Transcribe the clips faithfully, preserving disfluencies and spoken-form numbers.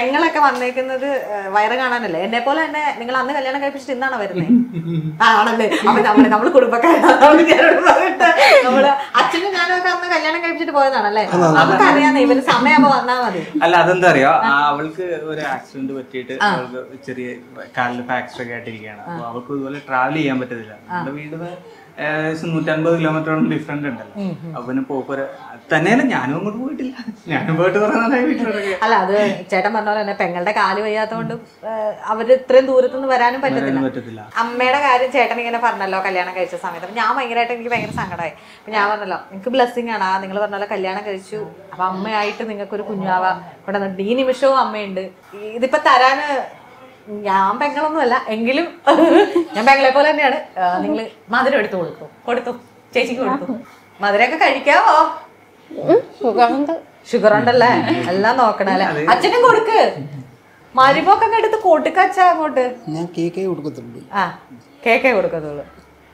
പെങ്ങളൊക്കെ വന്നേക്കുന്നത് വയറ് കാണാനല്ലേ? എന്നെ പോലെ തന്നെ നിങ്ങൾ അന്ന് കല്യാണം കഴിപ്പിച്ചിട്ട് ഇന്നാണോ വരുന്നത്? ആണല്ലേ? അപ്പൊ നമ്മള് നമ്മള് കുടുംബക്കാരാണ്. നമ്മള് അച്ഛനും ഞാനും ഒക്കെ അന്ന് കല്യാണം കഴിപ്പിച്ചിട്ട് പോയതാണല്ലേ? നമുക്കറിയാന്ന് ഇവര് സമയമാകുമ്പോ വന്നാ മതി. അല്ല അതെന്താ അറിയോ, അവൾക്ക് ഒരു ആക്സിഡന്റ് പറ്റിയിട്ട് അവൾക്ക് ചെറിയ കാലിൽ ഫ്രാക്ചർ ഒക്കെ ആയിട്ടിരിക്കുകയാണ്. അപ്പൊ അവൾക്ക് ഇതുപോലെ ട്രാവൽ ചെയ്യാൻ പറ്റത്തില്ല. നമ്മുടെ വീട്ടിൽ ഏകദേശം നൂറ്റമ്പത് കിലോമീറ്ററോളം ഡിഫറൻറ്റ് ഉണ്ടല്ലോ. അപ്പൊ പിന്നെ പോക്കൊരു തന്നെയല്ല, ഞാനും അങ്ങോട്ട് പോയിട്ടില്ല. ഞാനും പോയിട്ട് പറഞ്ഞാൽ വീട്ടിലൊക്കെ. അല്ല അത് ചേട്ടൻ പറഞ്ഞ പോലെ തന്നെ പെങ്ങളുടെ കാല് വയ്യാത്തതുകൊണ്ട് അവര് ഇത്രയും ദൂരത്തുനിന്ന് വരാനും പറ്റത്തില്ല. അമ്മയുടെ കാര്യം ചേട്ടൻ ഇങ്ങനെ പറഞ്ഞല്ലോ കല്യാണം കഴിച്ച സമയത്ത്. അപ്പൊ ഞാൻ ഭയങ്കരമായിട്ട് എനിക്ക് ഭയങ്കര സങ്കടമായി. അപ്പൊ ഞാൻ പറഞ്ഞല്ലോ നിങ്ങൾക്ക് ബ്ലെസ്സിങ് ആണ്, നിങ്ങൾ പറഞ്ഞല്ലോ കല്യാണം കഴിച്ചു, അപ്പൊ അമ്മയായിട്ട് നിങ്ങൾക്കൊരു കുഞ്ഞാവ ഇവിടെ നിന്നിട്ട് ഈ നിമിഷവും അമ്മയുണ്ട്. ഇതിപ്പോ തരാന് ഞാൻ പെങ്ങളൊന്നുമല്ല, എങ്കിലും ഞാൻ പെങ്ങളെ പോലെ തന്നെയാണ്. നിങ്ങള് മധുരം എടുത്തു കൊടുക്കും, കൊടുത്തു ചേച്ചിക്ക് കൊടുത്തു. മധുരമൊക്കെ കഴിക്കാവോ? ഷുഗർ ഉണ്ടല്ലേ, എല്ലാം നോക്കണല്ലേ. അച്ഛനും കൊടുക്ക്, മരുമൊക്കെ എടുത്ത് കൊടുക്കച്ച അങ്ങോട്ട്. ഞാൻ കേക്കേ കൊടുക്കത്തുള്ളൂ. ആ കേക്കേ കൊടുക്കത്തുള്ളൂ.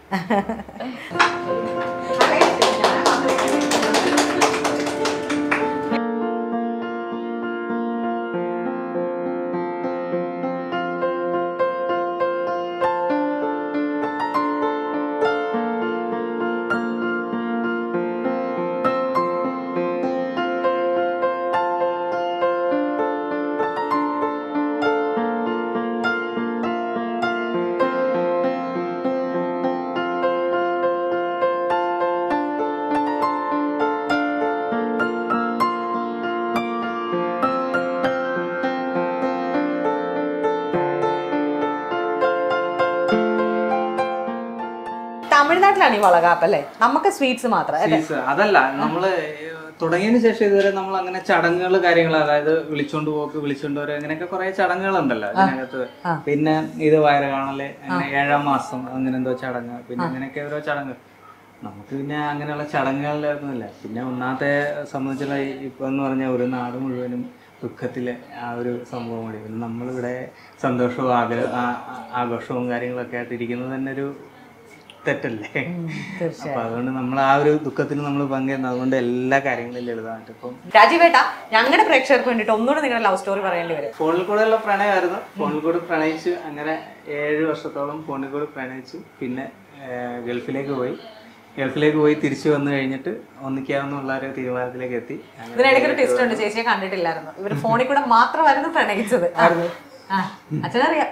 തമിഴ്നാട്ടിലാണ് ഈ വളകാപ്പ് അല്ലേ? നമുക്ക് സ്വീറ്റ്സ് മാത്രം അതല്ല. നമ്മള് തുടങ്ങിയതിന് ശേഷം ഇതുവരെ നമ്മൾ അങ്ങനെ ചടങ്ങുകൾ കാര്യങ്ങൾ, അതായത് വിളിച്ചോണ്ട് പോക്ക്, വിളിച്ചോണ്ട് വരെ, അങ്ങനെയൊക്കെ കുറെ ചടങ്ങുകളുണ്ടല്ലോ ഇതിനകത്ത്. പിന്നെ ഇത് വയറ് കാണല്, അങ്ങനെ ഏഴാം മാസം അങ്ങനെ എന്തോ ചടങ്ങ്, പിന്നെ അങ്ങനെയൊക്കെ ഓരോ ചടങ്ങ്. നമുക്ക് പിന്നെ അങ്ങനെയുള്ള ചടങ്ങുകളിലൊന്നുമില്ല. പിന്നെ ഒന്നാമത്തെ സംബന്ധിച്ചുള്ള ഇപ്പൊ എന്ന് പറഞ്ഞാൽ ഒരു നാട് മുഴുവനും ദുഃഖത്തിലെ ആ ഒരു സംഭവം കൂടി. പിന്നെ നമ്മളിവിടെ സന്തോഷവും ആഗ്രഹ ആഘോഷവും കാര്യങ്ങളൊക്കെ ആയിട്ട് ഇരിക്കുന്നത് തന്നെ ഒരു തെറ്റല്ലേ? അപ്പൊ അതുകൊണ്ട് നമ്മൾ ആ ഒരു ദുഃഖത്തിൽ നമ്മൾ പങ്കുചേരുന്നത്. അതുകൊണ്ട് എല്ലാ കാര്യങ്ങളും ലളിതമായിട്ട്. ഇപ്പം രാജീവേട്ട, ഞങ്ങളുടെ പ്രേക്ഷകർക്ക് വേണ്ടിട്ട് ഒന്നുകൂടെ നിങ്ങളുടെ ലവ് സ്റ്റോറി പറയേണ്ടി വരും. ഫോണിൽ കൂടെയുള്ള പ്രണയമായിരുന്നു. ഫോണിൽ കൂടെ പ്രണയിച്ചു, അങ്ങനെ ഏഴ് വർഷത്തോളം ഫോണിൽ കൂടെ പ്രണയിച്ചു. പിന്നെ ഗൾഫിലേക്ക് പോയി. ഗൾഫിലേക്ക് പോയി തിരിച്ചു വന്നു കഴിഞ്ഞിട്ട് ഒന്നിക്കാവുന്നുള്ള ഒരു തീരുമാനത്തിലേക്ക് എത്തി. ഇതിനിടയ്ക്ക് ഒരു ടെസ്റ്റ് ഉണ്ട്, ചേച്ചിയെ കണ്ടിട്ടില്ലായിരുന്നു. ഇവര് ഫോണിൽ കൂടെ മാത്രമായിരുന്നു പ്രണയിച്ചത്. അച്ഛനറിയാം.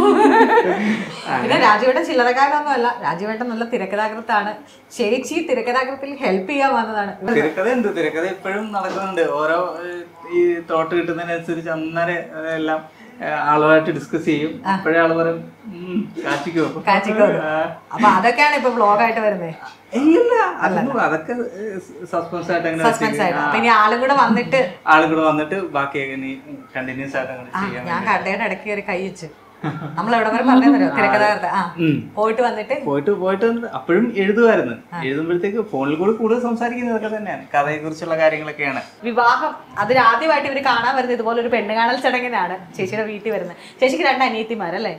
പിന്നെ രാജീവേട്ടൻ ചില്ലറക്കാരനൊന്നും അല്ല, രാജീവേട്ടൻ നല്ല തിരക്കഥാകൃത്താണ്. ചേച്ചി തിരക്കഥാകൃത്തിൽ ഹെൽപ്പ് ചെയ്യാൻ വന്നതാണ്. തിരക്കഥ ഉണ്ട്, തിരക്കഥ ഇപ്പോഴും നടക്കുന്നുണ്ട്. ഓരോ ഈ തോട്ട് കിട്ടുന്നതിനനുസരിച്ച് അന്നേരം എല്ലാം ആളുമായിട്ട് ഡിസ്കസ് ചെയ്യും. അപ്പോഴേ ആള് പറയും കാച്ചിക്കോ കാച്ചിക്കോ. അപ്പൊ അതൊക്കെയാണ് ഇപ്പൊ വ്ലോഗായിട്ട് വരുന്നത്. അതൊക്കെ സസ്പെൻസ് ആയിട്ട് അങ്ങനെ ആളും കൂടെ വന്നിട്ട് ആളും കൂടെ വന്നിട്ട് ബാക്കിയൊക്കെ നീ കണ്ടിന്യൂസ് ആയിട്ട് അങ്ങനെ ചെയ്യാൻ. ഞാൻ കടയുടെ ഇടയ്ക്ക് ഒരു കൈ വെച്ചു. നമ്മൾ എവിടെ വരെ പറഞ്ഞോ തിരക്കഥാകൃത്ത് പോയിട്ട് വന്നിട്ട് പോയിട്ട് പോയിട്ട് അപ്പോഴും എഴുതുമായിരുന്നു. എഴുതുമ്പോഴത്തേക്ക് ഫോണിൽ കൂടെ കൂടുതൽ സംസാരിക്കുന്നതൊക്കെ തന്നെയാണ്, കഥയെ കുറിച്ചുള്ള കാര്യങ്ങളൊക്കെയാണ്. വിവാഹം അതിൽ ആദ്യമായിട്ട് ഇവര് കാണാൻ വരുന്നത് ഇതുപോലെ ഒരു പെണ്ണ് കാണൽ ചടങ്ങിനാണ് ചേച്ചിയുടെ വീട്ടിൽ വരുന്നത്. ചേച്ചിക്ക് രണ്ട് അനിയത്തിമാരല്ലേ?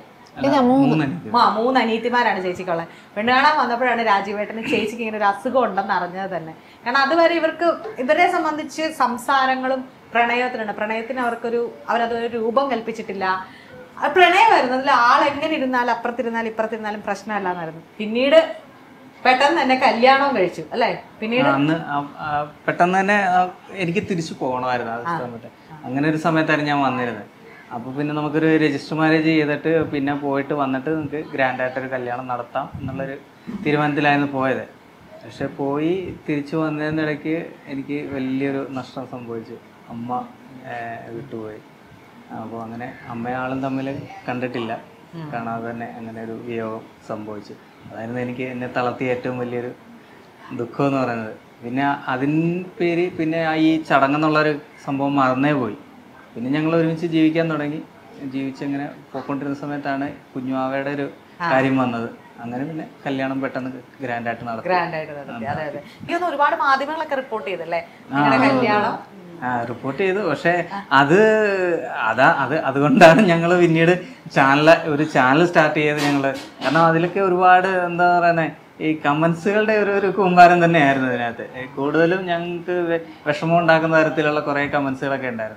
ആ മൂന്ന് അനിയത്തിമാരാണ് ചേച്ചിക്കുള്ളത്. പെണ്ണ് കാണാൻ വന്നപ്പോഴാണ് രാജീവേട്ടന് ചേച്ചിക്ക് ഇങ്ങനെ ഒരു അസുഖം ഉണ്ടെന്ന് അറിഞ്ഞത് തന്നെ. കാരണം അതുവരെ ഇവർക്ക് ഇവരെ സംബന്ധിച്ച് സംസാരങ്ങളും പ്രണയത്തിനുണ്ട്. പ്രണയത്തിന് അവർക്കൊരു അവരതൊരു രൂപം കൽപ്പിച്ചിട്ടില്ല. പ്രണയമായിരുന്നു. അതിൽ ആൾ എങ്ങനെ ഇരുന്നാലും അപ്പുറത്തിരുന്നാലും ഇപ്പുറത്തിരുന്നാലും പ്രശ്നമല്ലാന്നായിരുന്നു. പിന്നീട് പെട്ടെന്ന് തന്നെ കല്യാണവും കഴിച്ചു അല്ലേ? പിന്നീട് അന്ന് പെട്ടെന്ന് തന്നെ എനിക്ക് തിരിച്ചു പോകണമായിരുന്നു. ആ സമയത്ത് അങ്ങനെ ഒരു സമയത്തായിരുന്നു ഞാൻ വന്നിരുന്നത്. അപ്പോൾ പിന്നെ നമുക്കൊരു രജിസ്റ്റർ മാരേജ് ചെയ്തിട്ട് പിന്നെ പോയിട്ട് വന്നിട്ട് നമുക്ക് ഗ്രാൻഡായിട്ടൊരു കല്യാണം നടത്താം എന്നുള്ളൊരു തീരുമാനത്തിലായിരുന്നു പോയത്. പക്ഷെ പോയി തിരിച്ചു വന്നതിനിടയ്ക്ക് എനിക്ക് വലിയൊരു നഷ്ടം സംഭവിച്ചു. അമ്മ വിട്ടുപോയി. അപ്പോൾ അങ്ങനെ അമ്മയാളും തമ്മിൽ കണ്ടിട്ടില്ല, കാണാതെ തന്നെ അങ്ങനെ ഒരു വിയോഗം സംഭവിച്ചു. അതായിരുന്നു എനിക്ക് എന്നെ തളർത്തിയ ഏറ്റവും വലിയൊരു ദുഃഖം എന്ന് പറയുന്നത്. പിന്നെ അതിന് പേര് പിന്നെ ഈ ചടങ്ങെന്നുള്ളൊരു സംഭവം മറന്നേ പോയി. പിന്നെ ഞങ്ങൾ ഒരുമിച്ച് ജീവിക്കാൻ തുടങ്ങി. ജീവിച്ചങ്ങനെ പോയിക്കൊണ്ടിരുന്ന സമയത്താണ് കുഞ്ഞുമാവയുടെ ഒരു കാര്യം വന്നത്. അങ്ങനെ പിന്നെ കല്യാണം പെട്ടെന്ന് ഗ്രാൻഡായിട്ട് നടത്തി. ഗ്രാൻഡായിട്ട് നടത്തി. അതെ അതെ. എനിക്ക് ഒരുപാട് മാധ്യമങ്ങളൊക്കെ റിപ്പോർട്ട് ചെയ്തല്ലേ കല്യാണം? ആ റിപ്പോർട്ട് ചെയ്തു. പക്ഷെ അത് അതാ അത് അതുകൊണ്ടാണ് ഞങ്ങൾ പിന്നീട് ചാനൽ ഒരു ചാനൽ സ്റ്റാർട്ട് ചെയ്തത് ഞങ്ങള്. കാരണം അതിലൊക്കെ ഒരുപാട് എന്താ പറയുന്നത് ഈ കമന്റ്സുകളുടെ ഒരു ഒരു കൂമ്പാരം തന്നെയായിരുന്നു അതിനകത്ത്. കൂടുതലും ഞങ്ങൾക്ക് വിഷമം ഉണ്ടാക്കുന്ന തരത്തിലുള്ള കുറെ കമന്റ്സുകളൊക്കെ ഉണ്ടായിരുന്നു.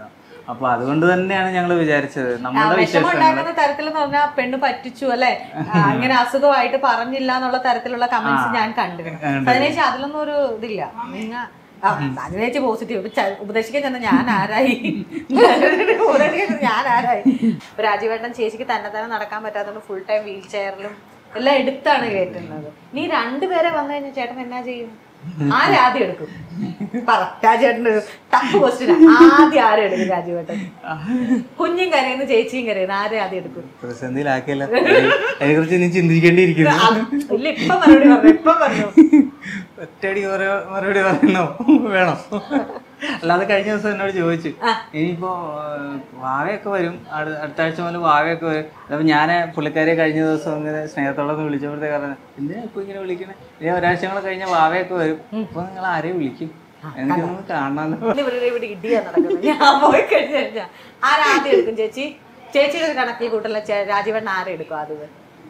അപ്പൊ അതുകൊണ്ട് തന്നെയാണ് ഞങ്ങൾ വിചാരിച്ചത് നമ്മുടെ വിഷമം ഉണ്ടാക്കുന്ന തരത്തിലെന്ന് പറഞ്ഞാൽ പെണ്ണ് പറ്റിച്ചു അല്ലെ, അങ്ങനെ അസുഖമായിട്ട് പറഞ്ഞില്ല എന്നുള്ള തരത്തിലുള്ള കമന്റ്സ് ഞാൻ കണ്ടിരുന്നു. അതിനേശം അതിലൊന്നും ഒരു ഇതില്ല. നിങ്ങ അതിനേച്ച് പോസിറ്റീവ് ഉപദേശിക്കാൻ ചെന്ന ഞാൻ ആരായി ഉപദേശിക്കാൻ ഞാൻ ആരായി രാജീവേട്ടൻ ചേച്ചിക്ക് തന്നെ തന്നെ നടക്കാൻ പറ്റാത്തതുകൊണ്ട് ഫുൾ ടൈം വീൽ ചെയറിലും എല്ലാം എടുത്താണ് കയറ്റുന്നത്. നീ രണ്ടുപേരെ വന്നു കഴിഞ്ഞാൽ ചേട്ടൻ എന്നാ ചെയ്യും? ആരെ ആദ്യം എടുക്കും പറ? രാജുവേട്ടന് ടഫ് ക്വസ്റ്റ്യൻ. ആദ്യം ആരും എടുക്കും രാജുവേട്ടൻ? കുഞ്ഞും കരയുന്നു ചേച്ചിയും കരയുന്നു, ആരെ ആദ്യം എടുക്കും? പ്രതിസന്ധിയിലാക്കിയല്ലോ, അതിനെ കുറിച്ച് നീ ചിന്തിക്കേണ്ടിയിരിക്കുന്നു. ഇല്ല ഇപ്പൊ മറുപടി പറഞ്ഞു, ഇപ്പൊ പറഞ്ഞു. ഒറ്റയടി മറുപടി പറയണോ വേണോ? അല്ലാതെ കഴിഞ്ഞ ദിവസം എന്നോട് ചോദിച്ചു, ഇനിയിപ്പോ വാവയൊക്കെ വരും, അടുത്ത ആഴ്ച മുതൽ വാവയൊക്കെ വരും. അപ്പൊ ഞാൻ പുള്ളിക്കാരെ കഴിഞ്ഞ ദിവസം ഇങ്ങനെ സ്നേഹത്തോടെ ഒന്ന് വിളിച്ചപ്പോഴത്തേക്ക് പറഞ്ഞു, എന്തിനാ ഇപ്പൊ ഇങ്ങനെ വിളിക്കണേ, ഇനി ഒരാഴ്ച കൂടെ കഴിഞ്ഞ വാവയൊക്കെ വരും, ഇപ്പൊ നിങ്ങൾ ആരെയും വിളിക്കും, എനിക്കൊന്ന് കാണാമല്ലോ. ഇവിടെ ഇടിയാ നടക്കുന്നത്. ഞാൻ പോയി കഴിഞ്ഞു കഴിഞ്ഞാൽ ആരാദ്യം എടുക്കും ചേച്ചി? ചേച്ചിയുടെ കണക്കിൽ കൂട്ടല്ല രാജീവണ്ണ ആരെ എടുക്കും ആദ്യം?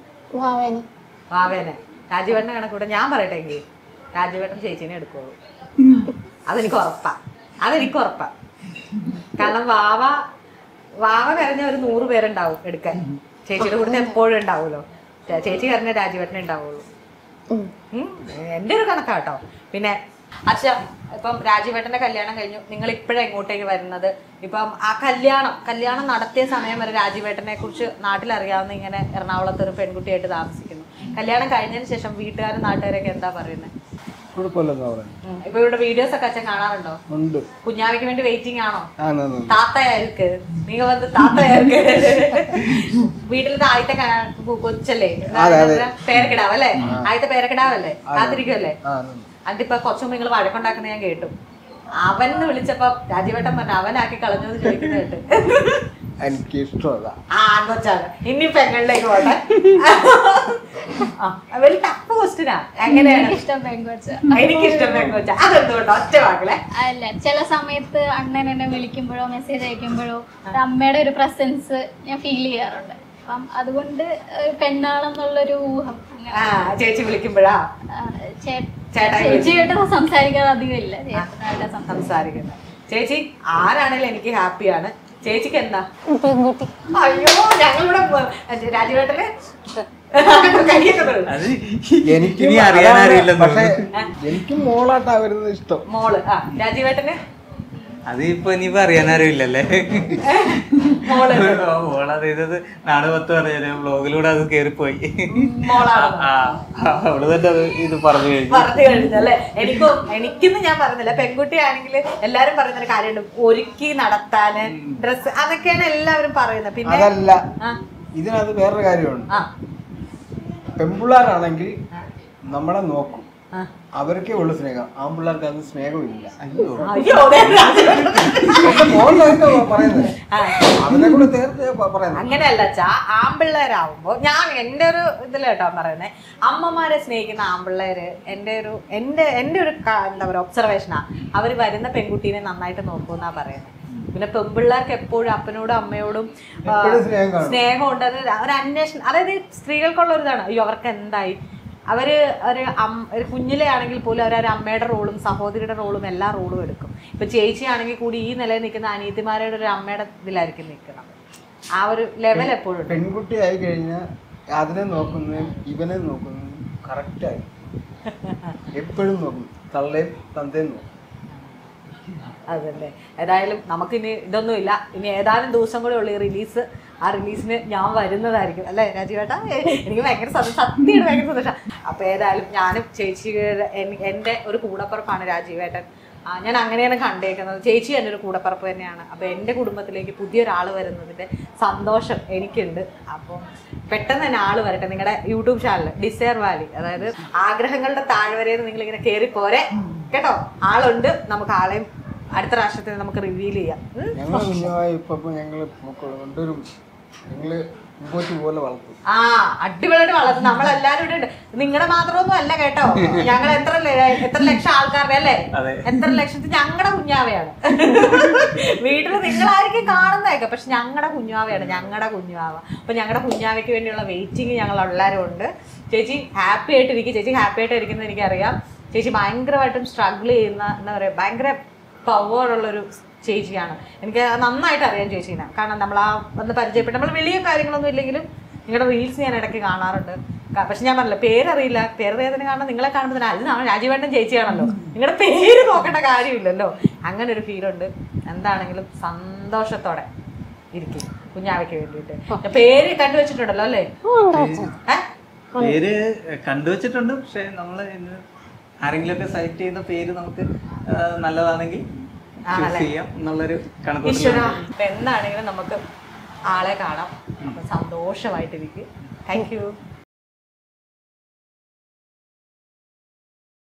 വാവേനെ. രാജീവണ്ണ കണക്കൂട്ട ഞാൻ പറയട്ടെ എങ്കിൽ രാജീവേട്ടൻ ചേച്ചീനെ എടുക്കുള്ളൂ. അതെനിക്ക് ഉറപ്പാ, അതെനിക്ക് ഉറപ്പാ. കാരണം വാവ വാവ കരഞ്ഞ ഒരു നൂറ് പേരുണ്ടാവും എടുക്കാൻ. ചേച്ചിയുടെ കൂടെ എപ്പോഴും ഉണ്ടാവുമല്ലോ. ചേച്ചി കരഞ്ഞ രാജീവേട്ടനെ ഉണ്ടാവുള്ളൂ. എൻ്റെ ഒരു കണക്കാട്ടോ. പിന്നെ അച്ഛ ഇപ്പം രാജീവേട്ടന്റെ കല്യാണം കഴിഞ്ഞു, നിങ്ങൾ ഇപ്പോഴാണ് ഇങ്ങോട്ടേക്ക് വരുന്നത്. ഇപ്പം ആ കല്യാണം കല്യാണം നടത്തിയ സമയം വരെ രാജീവേട്ടനെ കുറിച്ച് നാട്ടിലറിയാവുന്ന ഇങ്ങനെ എറണാകുളത്ത് ഒരു പെൺകുട്ടിയായിട്ട് താമസിക്കുന്നു. കല്യാണം കഴിഞ്ഞതിന് ശേഷം വീട്ടുകാരും നാട്ടുകാരൊക്കെ എന്താ പറയുന്നത്? ഇപ്പൊ ഇവിടെ വീഡിയോസ് ഒക്കെ അച്ഛൻ കാണാറുണ്ടോ? കുഞ്ഞാവിക്ക് വേണ്ടി വെയിറ്റിംഗ് ആണോ? താത്തയാർക്ക് നീ വന്ന് താത്തയാർക്ക് വീട്ടിലത്തെ ആദ്യത്തെ കൊച്ചല്ലേ പേരക്കിടാവല്ലേ? ആദ്യത്തെ പേരക്കിടാവല്ലേ? കാത്തിരിക്കുമല്ലേ? അതിപ്പോ കുറച്ചു മുമ്പ് നിങ്ങൾ വഴക്കുണ്ടാക്കുന്ന ഞാൻ കേട്ടു. അവനെന്ന് വിളിച്ചപ്പോ രാജീവേട്ടൻ പറഞ്ഞ അവനാക്കി കളഞ്ഞു എന്ന് ചോദിക്കുന്ന കേട്ട്. എനിക്ക് ഇഷ്ടമല്ല. ആ കൊച്ചാണ്. ഇനി പെങ്ങളിലേക്ക് പോട്ടെ. വലിയ ടഫ് ക്വസ്റ്റ്യനാ. എങ്ങനെയാണ് ഇഷ്ടം പെങ്കൊച്ച? എനിക്കിഷ്ടം പെങ്കൊച്ച. അതെന്തുകൊണ്ടോ? ഒറ്റ വാക്കിലെ അല്ല, ചില സമയത്ത് അണ്ണൻ എന്നെ വിളിക്കുമ്പോഴോ മെസ്സേജ് അയക്കുമ്പോഴോ അമ്മയുടെ ഒരു പ്രസൻസ് ഞാൻ ഫീൽ ചെയ്യാറുണ്ട്. അപ്പം അതുകൊണ്ട് പെണ്ണാണെന്നുള്ളൊരു ഊഹം. ചേച്ചി വിളിക്കുമ്പോഴാ ചേച്ചിയായിട്ട് സംസാരിക്കാൻ അധികം ഇല്ല, സംസാരിക്കുന്നത്. ചേച്ചി ആരാണേലും എനിക്ക് ഹാപ്പിയാണ്. ചേച്ചിക്ക് എന്താ? അയ്യോ ഞങ്ങളിവിടെ രാജീവേട്ടന് എനിക്ക് അറിയാനറിയില്ല, പക്ഷെ എനിക്ക് മോളായിട്ടാ വരുന്നത് ഇഷ്ടം. മോള് ആ രാജീവേട്ടന് അതിപ്പോ ഇനിയിപ്പോ അറിയാനറിയില്ലല്ലേ. മോളത് നാട് പത്ത് പറഞ്ഞ ബ്ലോഗിലൂടെ അത് കേറിപ്പോയി. അവള് തന്നെ അത് ഇത് പറഞ്ഞു കഴിഞ്ഞു പറഞ്ഞു കഴിഞ്ഞല്ലേ. എനിക്കും എനിക്കൊന്നും ഞാൻ പറഞ്ഞില്ല. പെൺകുട്ടിയാണെങ്കിൽ എല്ലാരും പറയുന്നൊരു കാര്യമുണ്ട്, ഒരുക്കി നടത്താന് ഡ്രസ് അതൊക്കെയാണ് എല്ലാവരും പറയുന്നത്. പിന്നെ അതല്ല, ഇതിനകത്ത് വേറൊരു കാര്യമുണ്ട്. പെൺപിള്ളേരാണെങ്കിൽ നമ്മളെ നോക്കും, അവർക്കേ ഉള്ളു സ്നേഹം. ആൺപിള്ളേർക്ക് അത് സ്നേഹമില്ല. അങ്ങനെയല്ല ചാ. ആൺപിള്ളേരാവുമ്പോ ഞാൻ എന്റെ ഒരു ഇതിൽ കേട്ടോ പറയുന്നത്, അമ്മമാരെ സ്നേഹിക്കുന്ന ആൺപിള്ളേര് എന്റെ ഒരു എന്റെ എന്റെ ഒരു എന്താ പറയുക ഒബ്സർവേഷനാ. അവര് വരുന്ന പെൺകുട്ടീനെ നന്നായിട്ട് നോക്കൂന്നാ പറയുന്നത്. പിന്നെ പെൺപിള്ളേർക്ക് എപ്പോഴും അപ്പനോടും അമ്മയോടും സ്നേഹം ഉണ്ട്. അത് ഒരു അന്വേഷണം, അതായത് സ്ത്രീകൾക്കുള്ള ഒരു ഇതാണ്, അയ്യോ അവർക്ക് എന്തായി. അവര് ഒരു ഒരു കുഞ്ഞിലെ ആണെങ്കിൽ പോലും അവരൊരു അമ്മയുടെ റോളും സഹോദരിയുടെ റോളും എല്ലാ റോളും എടുക്കും. ഇപ്പൊ ചേച്ചിയാണെങ്കിൽ കൂടി ഈ നിലയിൽ നിൽക്കുന്ന അനിയത്തിമാരുടെ ഒരു അമ്മയുടെ ഇതിലായിരിക്കും നിൽക്കണം. ആ ഒരു ലെവൽ എപ്പോഴും. പെൺകുട്ടി ആയി കഴിഞ്ഞാൽ അതിനെ നോക്കുന്നതും ഇവനെ നോക്കുന്നതും കറക്റ്റായി എപ്പോഴും നോക്കും. തള്ളയും തന്തയും നോക്കും. അതല്ലേ. ഏതായാലും നമുക്കിനി ഇതൊന്നുമില്ല. ഇനി ഏതാനും ദിവസം കൂടെ ഉള്ള ഈ റിലീസ്. ആ റിലീസിന് ഞാൻ വരുന്നതായിരിക്കും അല്ലേ രാജീവേട്ടാ? എനിക്ക് ഭയങ്കര സത്യമായിട്ട് ഭയങ്കര സന്തോഷം. അപ്പോൾ ഏതായാലും ഞാനും ചേച്ചിയുടെ എൻ്റെ ഒരു കൂടപ്പുറപ്പാണ് രാജീവേട്ടൻ. ഞാൻ അങ്ങനെയാണ് കണ്ടേക്കുന്നത്. ചേച്ചി എൻ്റെ ഒരു കൂടപ്പുറപ്പ് തന്നെയാണ്. അപ്പോൾ എൻ്റെ കുടുംബത്തിലേക്ക് പുതിയൊരാൾ വരുന്നതിൻ്റെ സന്തോഷം എനിക്കുണ്ട്. അപ്പം പെട്ടെന്ന് തന്നെ ആൾ വരട്ടെ. നിങ്ങളുടെ യൂട്യൂബ് ചാനൽ ഡിസയർ വാലി, അതായത് ആഗ്രഹങ്ങളുടെ താഴ്വരയിൽ നിങ്ങളിങ്ങനെ കയറി പോരെ കേട്ടോ. ആളുണ്ട്, നമുക്ക് ആളെയും അടുത്ത പ്രാവശ്യത്തിന് നമുക്ക് റിവീൽ ചെയ്യാം. ആ അടിപൊളിയായിട്ട് വളർത്തും. നമ്മളെല്ലാരും ഇവിടെ ഉണ്ട്. നിങ്ങളുടെ മാത്രമൊന്നും അല്ല കേട്ടോ. ഞങ്ങൾ എത്ര എത്ര ലക്ഷം ആൾക്കാരുടെ അല്ലേ, എത്ര ലക്ഷത്തിൽ ഞങ്ങളുടെ കുഞ്ഞാവയാണ്. വീട്ടിൽ നിങ്ങളായിരിക്കും കാണുന്നതൊക്കെ, പക്ഷെ ഞങ്ങളുടെ കുഞ്ഞാവയാണ്, ഞങ്ങളുടെ കുഞ്ഞാവ. അപ്പൊ ഞങ്ങളുടെ കുഞ്ഞാവയ്ക്ക് വേണ്ടിയുള്ള വെയിറ്റിംഗ് ഞങ്ങൾ എല്ലാവരും ഉണ്ട്. ചേച്ചി ഹാപ്പി ആയിട്ടിരിക്കും. ചേച്ചി ഹാപ്പി ആയിട്ട് ഇരിക്കുന്നത് എനിക്കറിയാം. ചേച്ചി ഭയങ്കരമായിട്ടും സ്ട്രഗിൾ ചെയ്യുന്ന എന്താ പറയുക, ഭയങ്കര പവറുള്ളൊരു ചേച്ചിയാണ്. എനിക്ക് നന്നായിട്ട് അറിയാം ചേച്ചീനെ. കാരണം നമ്മൾ ആ വന്ന് പരിചയപ്പെട്ട് നമ്മൾ വലിയ കാര്യങ്ങളൊന്നും ഇല്ലെങ്കിലും നിങ്ങളുടെ റീൽസ് ഞാൻ ഇടയ്ക്ക് കാണാറുണ്ട്. പക്ഷെ ഞാൻ പറഞ്ഞില്ല പേരറിയില്ല, പേരറിയാതെ കാണാൻ നിങ്ങളെ കാണുമ്പോൾ തന്നെ അത് രാജീവേട്ടൻ ചേച്ചിയാണല്ലോ, നിങ്ങളുടെ പേര് നോക്കേണ്ട കാര്യമില്ലല്ലോ. അങ്ങനെ ഒരു ഫീലുണ്ട്. എന്താണെങ്കിലും സന്തോഷത്തോടെ ഇരിക്കും കുഞ്ഞാവയ്ക്ക് വേണ്ടിയിട്ട്. പേര് കണ്ടുവച്ചിട്ടുണ്ടല്ലോ അല്ലേ? പേര് കണ്ടുവച്ചിട്ടുണ്ട്. പക്ഷെ നമ്മൾ ആരെങ്കിലും ഒക്കെ സെലക്ട് ചെയ്യുന്ന പേര് നമുക്ക് നല്ലതാണെങ്കിൽ ചെയ്യാം എന്നുള്ളൊരു കണക്ക്. എന്താണെങ്കിലും നമുക്ക് ആളെ കാണാം. അപ്പൊ സന്തോഷമായിട്ടിരിക്കും. Thank you.